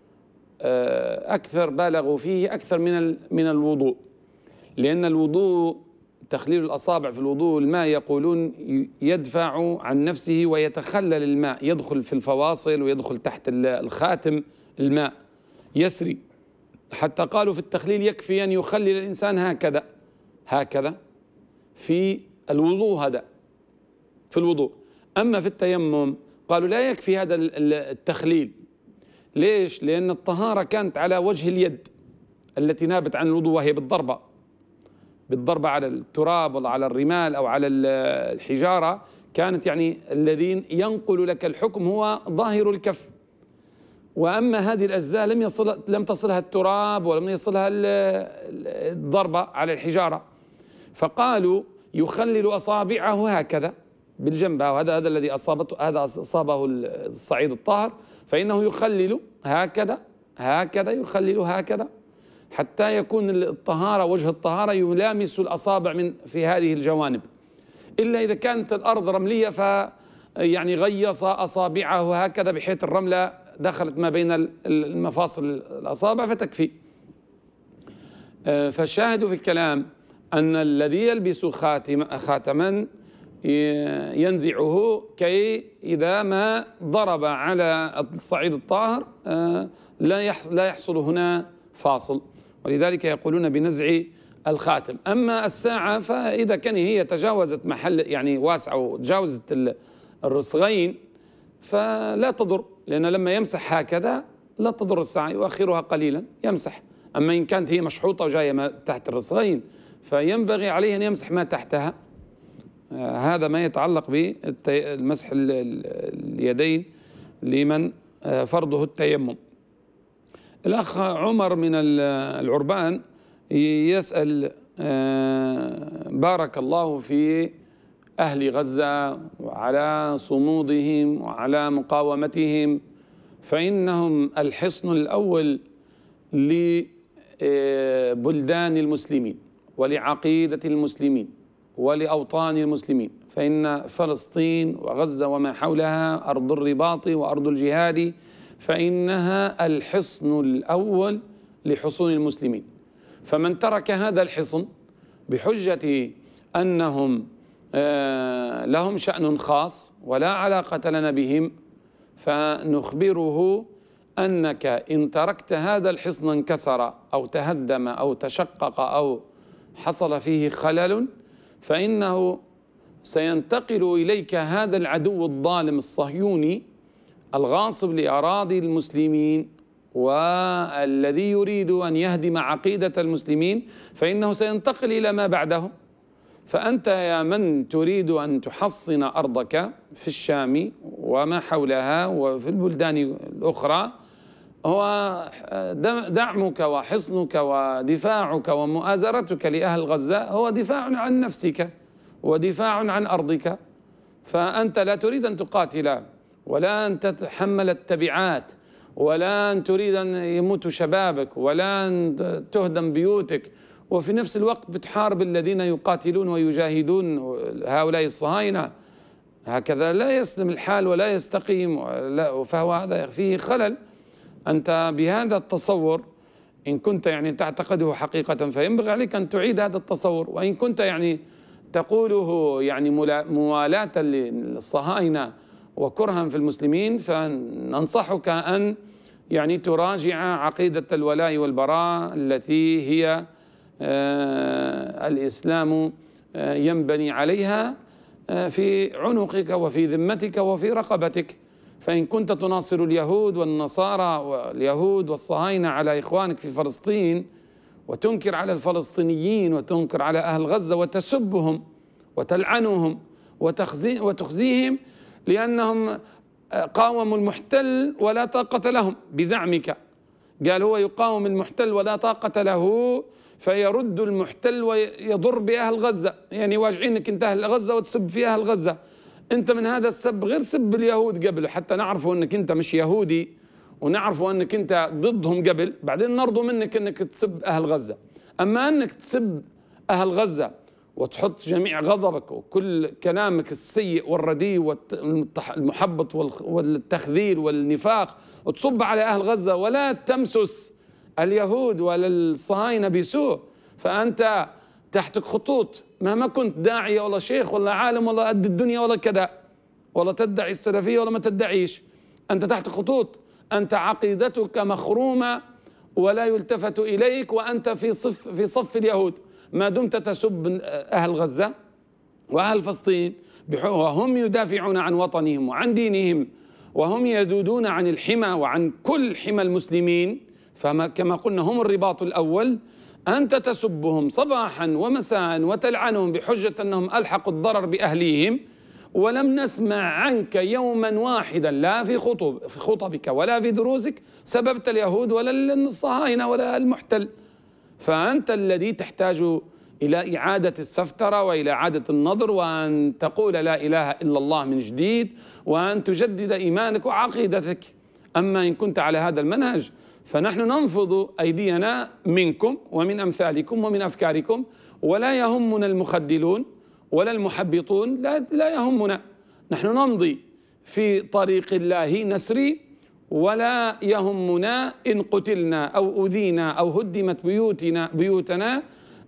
أكثر، بالغوا فيه أكثر من من الوضوء، لأن الوضوء تخليل الأصابع في الوضوء الماء يقولون يدفع عن نفسه ويتخلل الماء، يدخل في الفواصل ويدخل تحت الخاتم الماء يسري، حتى قالوا في التخليل يكفي أن يخلل الإنسان هكذا هكذا في الوضوء، هذا في الوضوء. أما في التيمم قالوا لا يكفي هذا التخليل. ليش؟ لأن الطهارة كانت على وجه اليد التي نابت عن الوضوء، وهي بالضربة بالضربة على التراب ولا على الرمال أو على الحجارة، كانت يعني الذين ينقل لك الحكم هو ظاهر الكف. وأما هذه الأجزاء لم يصل لم تصلها التراب ولم يصلها الضربة على الحجارة، فقالوا يخلل أصابعه هكذا بالجنب، وهذا هذا الذي أصابته هذا أصابه الصعيد الطاهر، فإنه يخلل هكذا هكذا يخلل هكذا حتى يكون الطهارة وجه الطهارة يلامس الأصابع من في هذه الجوانب، إلا إذا كانت الأرض رملية ف يعني غيص أصابعه هكذا بحيث الرملة دخلت ما بين المفاصل الأصابع فتكفي. فالشاهد في الكلام أن الذي يلبس خاتم خاتما ينزعه كي إذا ما ضرب على الصعيد الطاهر لا لا يحصل هنا فاصل، ولذلك يقولون بنزع الخاتم. أما الساعة فإذا كان هي تجاوزت محل يعني واسعة وتجاوزت الرسغين فلا تضر، لأن لما يمسح هكذا لا تضر الساعة، يؤخرها قليلا يمسح. أما إن كانت هي مشحوطة وجاية ما تحت الرسغين فينبغي عليه أن يمسح ما تحتها. آه هذا ما يتعلق بالمسح اليدين لمن آه فرضه التيمم. الأخ عمر من العربان يسأل آه بارك الله في أهل غزة وعلى صمودهم وعلى مقاومتهم، فإنهم الحصن الأول لبلدان المسلمين ولعقيدة المسلمين ولأوطان المسلمين، فإن فلسطين وغزة وما حولها أرض الرباط وأرض الجهاد، فإنها الحصن الأول لحصون المسلمين. فمن ترك هذا الحصن بحجة أنهم لهم شأن خاص ولا علاقة لنا بهم، فنخبره أنك إن تركت هذا الحصن انكسر أو تهدم أو تشقق أو حصل فيه خلل، فإنه سينتقل إليك هذا العدو الظالم الصهيوني الغاصب لأراضي المسلمين والذي يريد أن يهدم عقيدة المسلمين، فإنه سينتقل إلى ما بعده. فأنت يا من تريد أن تحصن أرضك في الشام وما حولها وفي البلدان الأخرى، هو دعمك وحصنك ودفاعك ومؤازرتك لأهل غزة هو دفاع عن نفسك ودفاع عن أرضك. فأنت لا تريد أن تقاتل ولا أن تتحمل التبعات ولا أن تريد أن يموت شبابك ولا أن تهدم بيوتك، وفي نفس الوقت بتحارب الذين يقاتلون ويجاهدون هؤلاء الصهاينة. هكذا لا يسلم الحال ولا يستقيم، فهو هذا فيه خلل. أنت بهذا التصور إن كنت يعني تعتقده حقيقة فينبغي عليك أن تعيد هذا التصور، وإن كنت يعني تقوله يعني موالاة للصهاينة وكرها في المسلمين فننصحك أن يعني تراجع عقيدة الولاء والبراء التي هي آه الإسلام آه ينبني عليها آه في عنقك وفي ذمتك وفي رقبتك. فإن كنت تناصر اليهود والنصارى واليهود والصهاينة على إخوانك في فلسطين وتنكر على الفلسطينيين وتنكر على أهل غزة وتسبهم وتلعنهم وتخزيهم لأنهم قاوموا المحتل ولا طاقة لهم بزعمك. قال هو يقاوم المحتل ولا طاقة له فيرد المحتل ويضر بأهل غزة، يعني واجعينك انت أهل غزة وتسب في أهل غزة. انت من هذا السب غير سب اليهود قبل، حتى نعرفوا انك انت مش يهودي ونعرفوا انك انت ضدهم قبل، بعدين نرضوا منك انك تسب أهل غزة. أما انك تسب أهل غزة وتحط جميع غضبك وكل كلامك السيء والرديء والمحبط والتخذيل والنفاق وتصب على أهل غزة ولا تمسس اليهود ولا الصهاينة بسوء، فأنت تحتك خطوط مهما كنت داعية ولا شيخ ولا عالم ولا قد الدنيا ولا كذا ولا تدعي السلفية ولا ما تدعيش، أنت تحت خطوط، أنت عقيدتك مخرومة ولا يلتفت إليك وأنت في صف في صف اليهود ما دمت تسب أهل غزة وأهل فلسطين وهم يدافعون عن وطنهم وعن دينهم وهم يذودون عن الحمى وعن كل حمى المسلمين، فما كما قلنا هم الرباط الأول. أنت تسبهم صباحا ومساء وتلعنهم بحجة أنهم ألحقوا الضرر بأهليهم، ولم نسمع عنك يوما واحدا لا في خطب في خطبك ولا في دروسك سببت اليهود ولا الصهاينة ولا المحتل. فأنت الذي تحتاج إلى إعادة السفترة وإلى إعادة النظر، وأن تقول لا إله إلا الله من جديد، وأن تجدد إيمانك وعقيدتك. أما إن كنت على هذا المنهج فنحن ننفض أيدينا منكم ومن أمثالكم ومن أفكاركم، ولا يهمنا المخدلون ولا المحبطون، لا, لا يهمنا، نحن نمضي في طريق الله نسري، ولا يهمنا إن قتلنا أو أذينا أو هدمت بيوتنا بيوتنا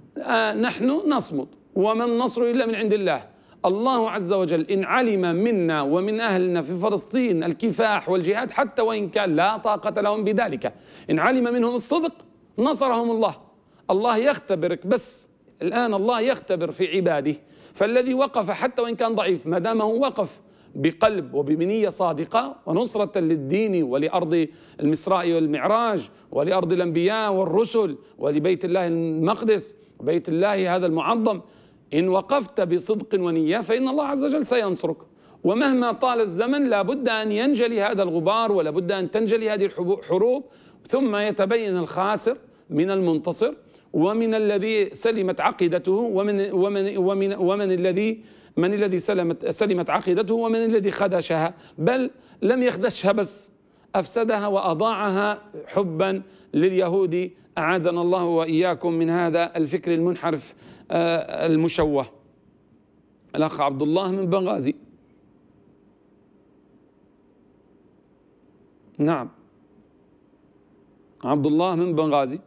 آه نحن نصمد، وما النصر إلا من عند الله. الله عز وجل إن علم منا ومن أهلنا في فلسطين الكفاح والجهاد حتى وإن كان لا طاقة لهم بذلك، إن علم منهم الصدق نصرهم الله. الله يختبرك، بس الآن الله يختبر في عباده، فالذي وقف حتى وإن كان ضعيف ما دام هو وقف بقلب وبنية صادقة ونصرة للدين ولأرض المسراء والمعراج ولأرض الأنبياء والرسل ولبيت الله المقدس وبيت الله هذا المعظم، إن وقفت بصدق ونية فإن الله عز وجل سينصرك. ومهما طال الزمن لابد أن ينجلي هذا الغبار ولابد أن تنجلي هذه الحروب، ثم يتبين الخاسر من المنتصر ومن الذي سلمت عقيدته ومن ومن ومن ومن الذي من الذي سلمت سلمت عقيدته ومن الذي خدشها، بل لم يخدشها بس أفسدها وأضاعها حبا لليهود. أعاذنا الله وإياكم من هذا الفكر المنحرف المشوه. الأخ عبد الله من بنغازي. نعم عبد الله من بنغازي.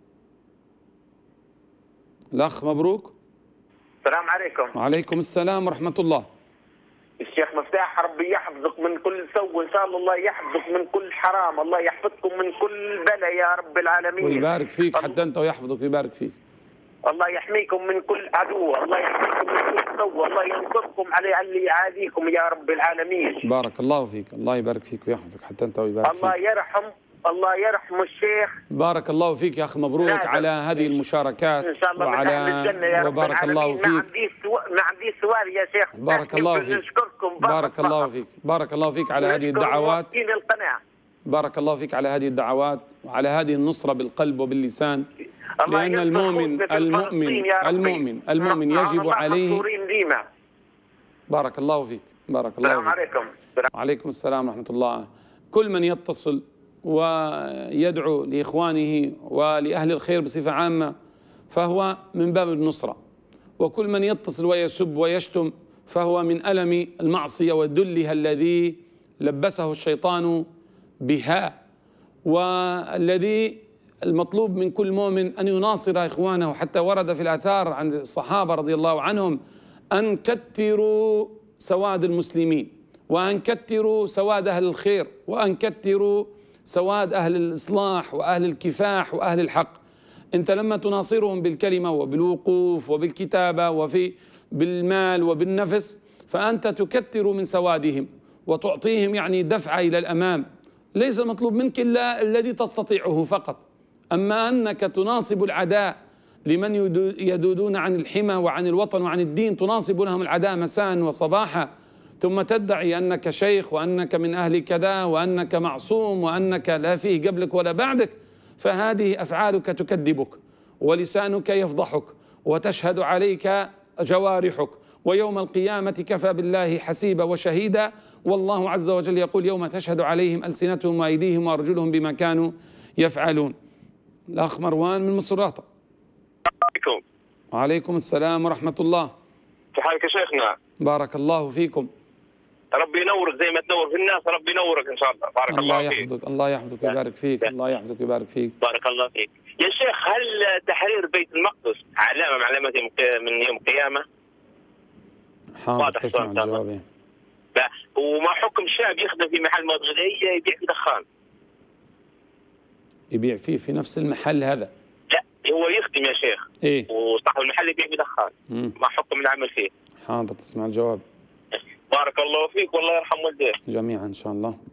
الأخ مبروك. السلام عليكم. وعليكم السلام ورحمة الله. الشيخ مفتاح ربي يحفظك من كل سوء، إن شاء الله الله يحفظك من كل حرام، الله يحفظكم من كل بلاء يا رب العالمين، ويبارك فيك حتى أنت ويحفظك ويبارك فيك. الله يحميكم من كل عدو، الله يحميكم من كل سوء، الله ينصركم على اللي يعاديكم يا رب العالمين. بارك الله فيك، الله يبارك فيك ويحفظك حتى أنت ويبارك فيك. الله يرحم الله يرحم الشيخ. بارك الله فيك يا أخ مبروك على هذه المشاركات إن شاء الله وعلى الجنة يا رب وبارك الله فيك. ما عندي سو... ما عندي سؤال يا شيخ. بارك الله فيك. نشكركم. بارك الله فيك. بارك الله فيك على هذه الدعوات. القناة. بارك الله فيك على هذه الدعوات وعلى هذه النصرة بالقلب وباللسان، لأن المؤمن المؤمن المؤمن المؤمن يجب عليه. بارك الله فيك. بارك الله فيك. السلام عليكم. وعليكم السلام ورحمة الله. كل من يتصل ويدعو لإخوانه ولأهل الخير بصفة عامة فهو من باب النصرة، وكل من يتصل ويسب ويشتم فهو من ألم المعصية ودلها الذي لبسه الشيطان بها، والذي المطلوب من كل مؤمن أن يناصر إخوانه. حتى ورد في الآثار عن الصحابة رضي الله عنهم أن كتروا سواد المسلمين، وأن كتروا سواد أهل الخير، وأن كتروا سواد أهل الإصلاح وأهل الكفاح وأهل الحق. أنت لما تناصرهم بالكلمة وبالوقوف وبالكتابة وفي بالمال وبالنفس فأنت تكتر من سوادهم وتعطيهم يعني دفعة إلى الأمام. ليس مطلوب منك إلا الذي تستطيعه فقط. أما أنك تناصب العداء لمن يدودون عن الحمى وعن الوطن وعن الدين، تناصب لهم العداء مساء وصباحا، ثم تدعي أنك شيخ وأنك من أهل كذا وأنك معصوم وأنك لا فيه قبلك ولا بعدك، فهذه أفعالك تكذبك ولسانك يفضحك وتشهد عليك جوارحك، ويوم القيامة كفى بالله حسيبا وشهيدا، والله عز وجل يقول يوم تشهد عليهم ألسنتهم وأيديهم وأرجلهم بما كانوا يفعلون. الأخ مروان من مصراتة. عليكم. وعليكم السلام ورحمة الله. كيف حالك يا شيخنا؟ بارك الله فيكم. ربي ينورك زي ما تنور في الناس، ربي ينورك ان شاء الله. بارك الله, الله فيك. يحفظك، الله يحفظك ويبارك فيك، الله يحفظك ويبارك فيك. بارك الله فيك. يا شيخ، هل تحرير بيت المقدس علامه من علامات من يوم القيامه؟ حاضر تسمع الجواب. لا، وما حكم شاب يخدم في محل مواد غذائيه يبيع في دخان؟ يبيع فيه في نفس المحل هذا؟ لا، هو يخدم يا شيخ. ايه؟ وصاحب المحل يبيع في دخان. مم. ما حكم العمل فيه؟ حاضر تسمع الجواب. بارك الله فيك والله يرحم والديك جميعا ان شاء الله.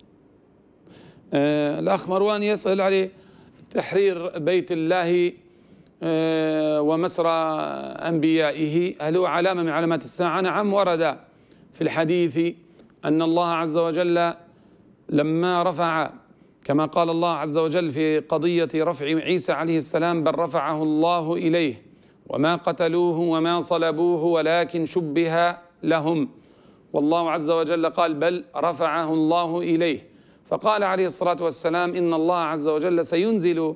آه الاخ مروان يسأل عليه تحرير بيت الله آه ومسرى انبيائه، هل هو علامه من علامات الساعه؟ نعم، ورد في الحديث ان الله عز وجل لما رفع، كما قال الله عز وجل في قضيه رفع عيسى عليه السلام، بل رفعه الله اليه وما قتلوه وما صلبوه ولكن شبه لهم، والله عز وجل قال بل رفعه الله إليه. فقال عليه الصلاة والسلام إن الله عز وجل سينزل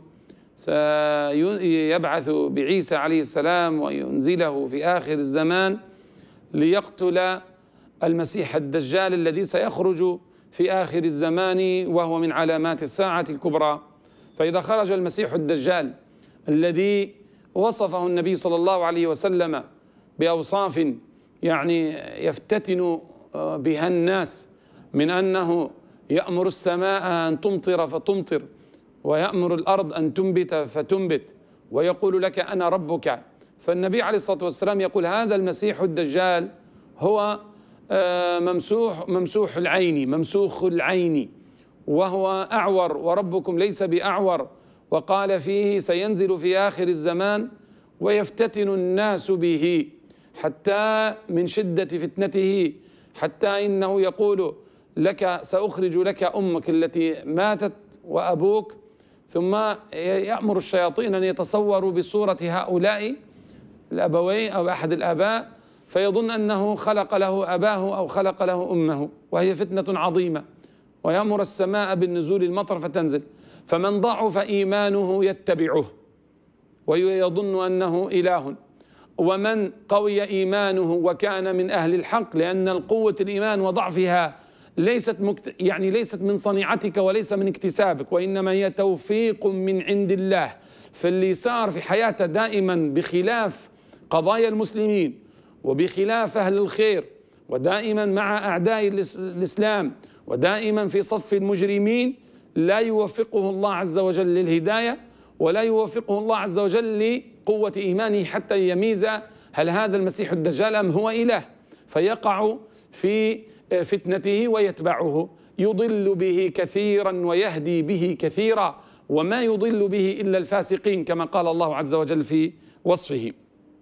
سيبعث بعيسى عليه السلام وينزله في آخر الزمان ليقتل المسيح الدجال الذي سيخرج في آخر الزمان وهو من علامات الساعة الكبرى. فإذا خرج المسيح الدجال الذي وصفه النبي صلى الله عليه وسلم بأوصاف يعني يفتتن بها الناس، من أنه يأمر السماء أن تمطر فتمطر ويأمر الأرض أن تنبت فتنبت ويقول لك أنا ربك، فالنبي عليه الصلاة والسلام يقول هذا المسيح الدجال هو ممسوح ممسوح العين ممسوخ العين وهو أعور وربكم ليس بأعور، وقال فيه سينزل في آخر الزمان ويفتتن الناس به حتى من شدة فتنته، حتى إنه يقول لك سأخرج لك أمك التي ماتت وأبوك، ثم يأمر الشياطين أن يتصوروا بصورة هؤلاء الأبوين أو أحد الآباء، فيظن أنه خلق له أباه أو خلق له أمه، وهي فتنة عظيمة، ويأمر السماء بالنزول المطر فتنزل، فمن ضعف إيمانه يتبعه ويظن أنه إله، ومن قوي إيمانه وكان من أهل الحق، لأن القوة الإيمان وضعفها ليست مكت... يعني ليست من صنيعتك وليس من اكتسابك، وإنما هي توفيق من عند الله. فاللي صار في حياته دائما بخلاف قضايا المسلمين وبخلاف أهل الخير ودائما مع أعداء الإسلام ودائما في صف المجرمين، لا يوفقه الله عز وجل للهداية ولا يوفقه الله عز وجل لقوة إيمانه حتى يميز هل هذا المسيح الدجال أم هو إله، فيقع في فتنته ويتبعه، يضل به كثيرا ويهدي به كثيرا، وما يضل به إلا الفاسقين كما قال الله عز وجل في وصفه.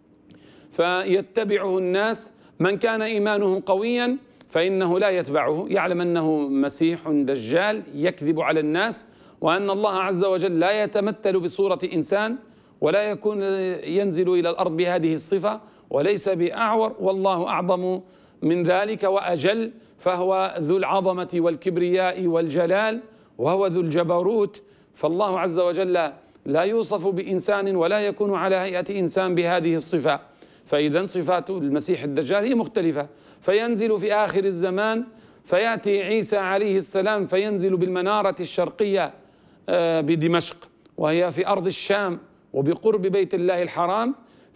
فيتبعه الناس، من كان إيمانه قويا فإنه لا يتبعه، يعلم أنه مسيح دجال يكذب على الناس، وأن الله عز وجل لا يتمثل بصورة إنسان ولا يكون ينزل إلى الأرض بهذه الصفة وليس بأعور، والله أعظم من ذلك وأجل، فهو ذو العظمة والكبرياء والجلال وهو ذو الجبروت، فالله عز وجل لا يوصف بإنسان ولا يكون على هيئة إنسان بهذه الصفة. فإذا صفات المسيح الدجال هي مختلفة، فينزل في آخر الزمان، فيأتي عيسى عليه السلام فينزل بالمنارة الشرقية بدمشق وهي في أرض الشام وبقرب بيت الله الحرام،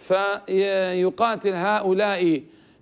فيقاتل هؤلاء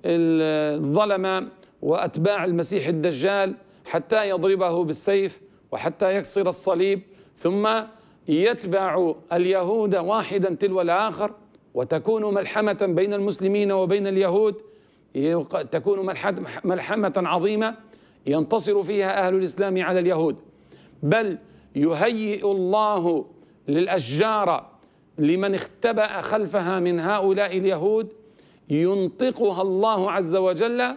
الظلمة وأتباع المسيح الدجال حتى يضربه بالسيف وحتى يكسر الصليب، ثم يتبع اليهود واحدا تلو الآخر، وتكون ملحمة بين المسلمين وبين اليهود، تكون ملحمة عظيمة ينتصر فيها أهل الإسلام على اليهود، بل يهيئ الله للأشجار لمن اختبأ خلفها من هؤلاء اليهود، ينطقها الله عز وجل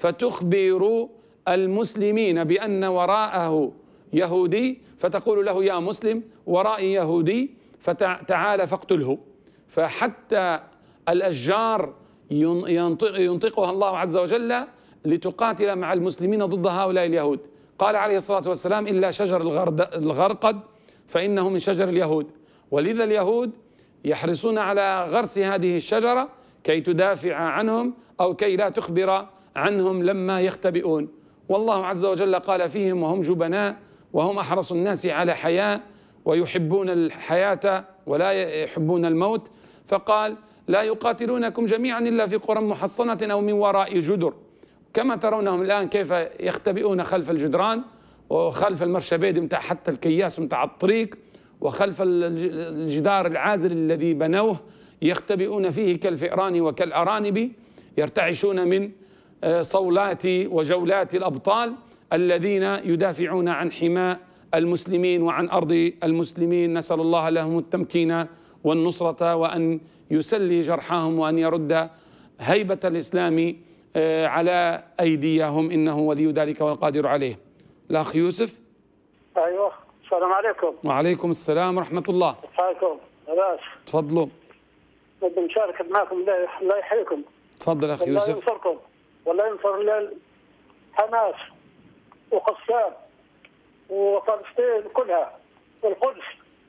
فتخبر المسلمين بأن وراءه يهودي، فتقول له يا مسلم ورائي يهودي فتعال فاقتله. فحتى الأشجار ينطقها الله عز وجل لتقاتل مع المسلمين ضد هؤلاء اليهود. قال عليه الصلاة والسلام إلا شجر الغرقد فإنه من شجر اليهود. ولذا اليهود يحرصون على غرس هذه الشجرة كي تدافع عنهم أو كي لا تخبر عنهم لما يختبئون. والله عز وجل قال فيهم وهم جبناء وهم أحرص الناس على حياة ويحبون الحياة ولا يحبون الموت، فقال لا يقاتلونكم جميعا إلا في قرى محصنة أو من وراء جدر، كما ترونهم الآن كيف يختبئون خلف الجدران وخلف المرشبيد متاع حتى الكياس متاع الطريق وخلف الجدار العازل الذي بنوه، يختبئون فيه كالفئران وكالأرانب، يرتعشون من صولات وجولات الأبطال الذين يدافعون عن حماء المسلمين وعن أرض المسلمين. نسأل الله لهم التمكين والنصرة وأن يسلي جرحاهم وأن يرد هيبة الإسلام على أيديهم، إنه ولي ذلك والقادر عليه. الأخ يوسف. أيوه، السلام عليكم. وعليكم السلام ورحمة الله. حياكم. لاباس. تفضلوا. بدي نشارك معكم. الله يحييكم. تفضل أخي يوسف. الله ينصركم والله ينصر حماس وقسام وفلسطين كلها والقدس.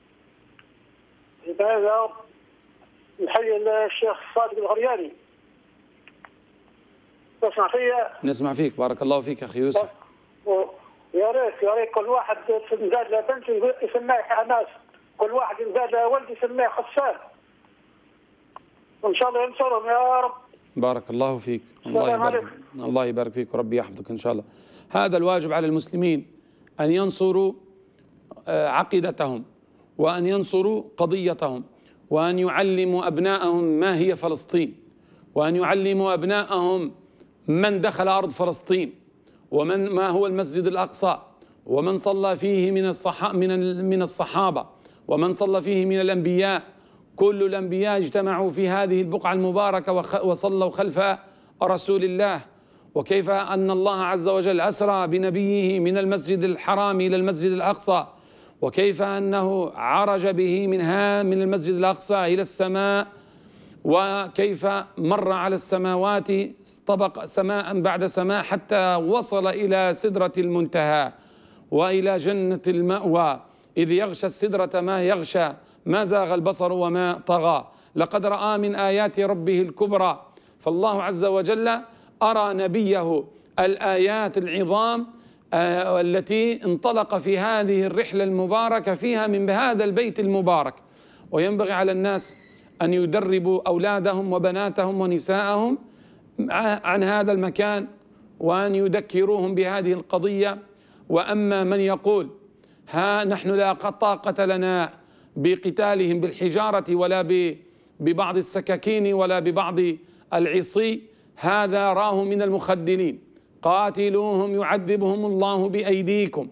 هذا نحيي الشيخ صادق الغرياني. تسمع فيا؟ نسمع فيك، بارك الله فيك أخي يوسف. يا ريت يا ريت كل واحد ينزاد له بنت يسميه حماس، كل واحد ينزاد له ولد يسميه خسان، وإن شاء الله ينصرهم يا رب. بارك الله فيك. الله يبارك الله يبارك فيك وربي يحفظك إن شاء الله. هذا الواجب على المسلمين أن ينصروا عقيدتهم وأن ينصروا قضيتهم وأن يعلموا أبنائهم ما هي فلسطين، وأن يعلموا أبنائهم من دخل أرض فلسطين ومن ما هو المسجد الأقصى ومن صلى فيه من الصحابة من من الصحابة ومن صلى فيه من الأنبياء. كل الأنبياء اجتمعوا في هذه البقعة المباركة وصلوا خلف رسول الله، وكيف أن الله عز وجل أسرى بنبيه من المسجد الحرام إلى المسجد الأقصى، وكيف أنه عرج به منها من المسجد الأقصى إلى السماء، وكيف مر على السماوات طبق سماء بعد سماء حتى وصل إلى سدرة المنتهى وإلى جنة المأوى، إذ يغشى السدرة ما يغشى ما زاغ البصر وما طغى، لقد رأى من آيات ربه الكبرى. فالله عز وجل أرى نبيه الآيات العظام التي انطلق في هذه الرحلة المباركة فيها من هذا البيت المبارك. وينبغي على الناس أن يدربوا أولادهم وبناتهم ونساءهم عن هذا المكان وأن يذكروهم بهذه القضية. وأما من يقول ها نحن لا طاقة لنا بقتالهم بالحجارة ولا ببعض السكاكين ولا ببعض العصي، هذا راه من المخدلين. قاتلوهم يعذبهم الله بأيديكم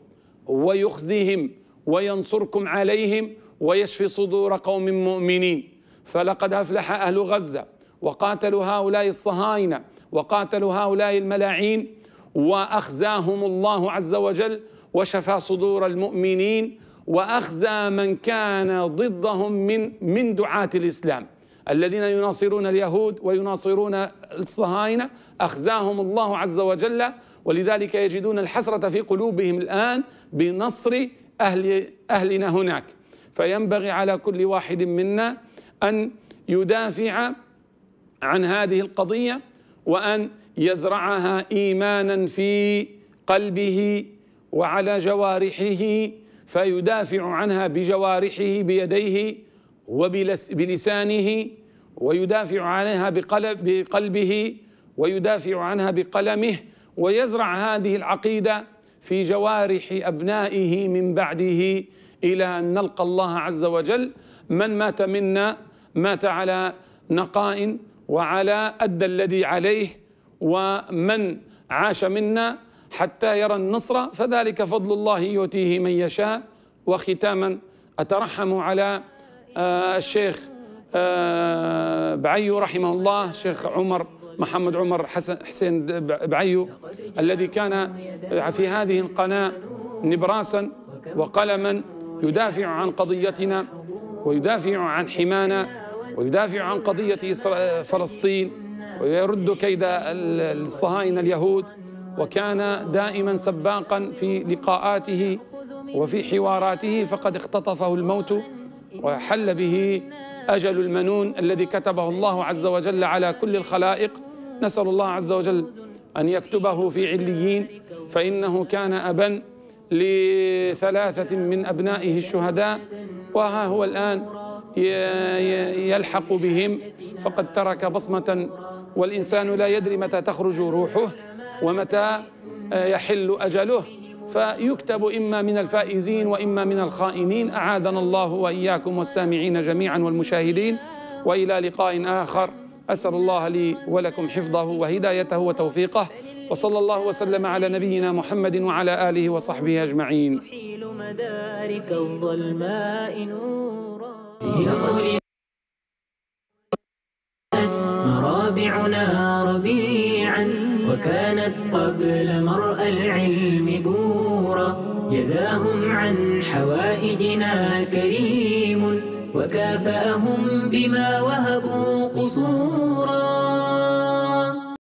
ويخزيهم وينصركم عليهم ويشفي صدور قوم مؤمنين. فلقد أفلح أهل غزة وقاتلوا هؤلاء الصهاينة وقاتلوا هؤلاء الملاعين وأخزاهم الله عز وجل وشفى صدور المؤمنين وأخزى من كان ضدهم من من دعاة الإسلام الذين يناصرون اليهود ويناصرون الصهاينة، أخزاهم الله عز وجل. ولذلك يجدون الحسرة في قلوبهم الآن بنصر أهل أهلنا هناك. فينبغي على كل واحد منا أن يدافع عن هذه القضية وأن يزرعها إيمانا في قلبه وعلى جوارحه، فيدافع عنها بجوارحه بيديه وبلسانه، ويدافع عنها بقلبه ويدافع عنها بقلمه، ويزرع هذه العقيدة في جوارح أبنائه من بعده إلى أن نلقى الله عز وجل. من مات منا مات على نقاء وعلى أدى الذي عليه، ومن عاش منا حتى يرى النصر فذلك فضل الله يؤتيه من يشاء. وختاما أترحم على آه الشيخ آه بعيو رحمه الله، الشيخ عمر محمد عمر حسن حسين بعيو الذي كان في هذه القناة نبراسا وقلما يدافع عن قضيتنا ويدافع عن حمانا ويدافع عن قضية فلسطين ويرد كيد الصهاينة اليهود، وكان دائما سباقا في لقاءاته وفي حواراته، فقد اختطفه الموت وحل به أجل المنون الذي كتبه الله عز وجل على كل الخلائق. نسأل الله عز وجل أن يكتبه في عليين، فإنه كان أبا لثلاثة من أبنائه الشهداء، وها هو الآن يلحق بهم، فقد ترك بصمة، والإنسان لا يدري متى تخرج روحه ومتى يحل أجله، فيكتب إما من الفائزين وإما من الخائنين. أعاذنا الله وإياكم والسامعين جميعا والمشاهدين، وإلى لقاء آخر. أسأل الله لي ولكم حفظه وهدايته وتوفيقه، وصلى الله وسلم على نبينا محمد وعلى آله وصحبه أجمعين. مدارك الظلماء نورا مرابعنا ربيعا، وكانت قبل مرأى العلم بورا. جزاهم عن حوائجنا كريم، وكافأهم بما وهبوا قصورا.